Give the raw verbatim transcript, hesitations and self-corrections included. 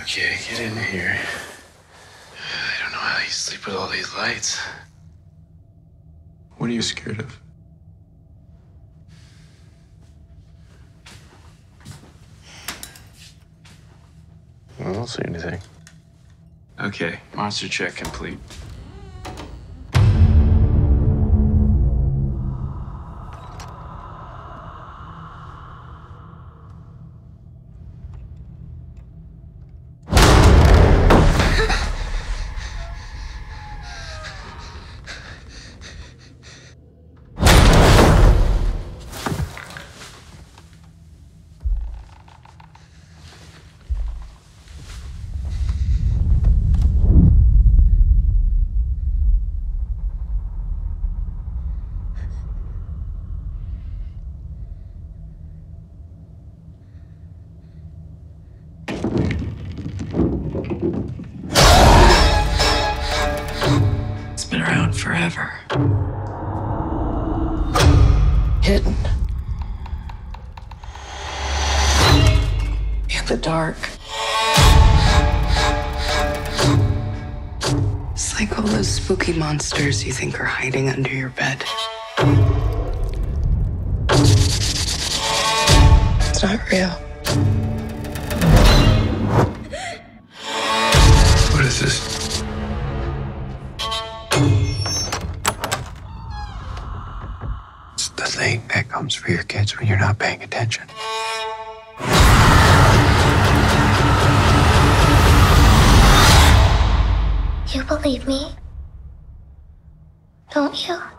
Okay, get in here. I don't know how you sleep with all these lights. What are you scared of? I don't see anything. Okay, monster check complete. It's been around forever. Hidden. In the dark. It's like all those spooky monsters you think are hiding under your bed. It's not real. What is this? It's the thing that comes for your kids when you're not paying attention. You believe me, don't you?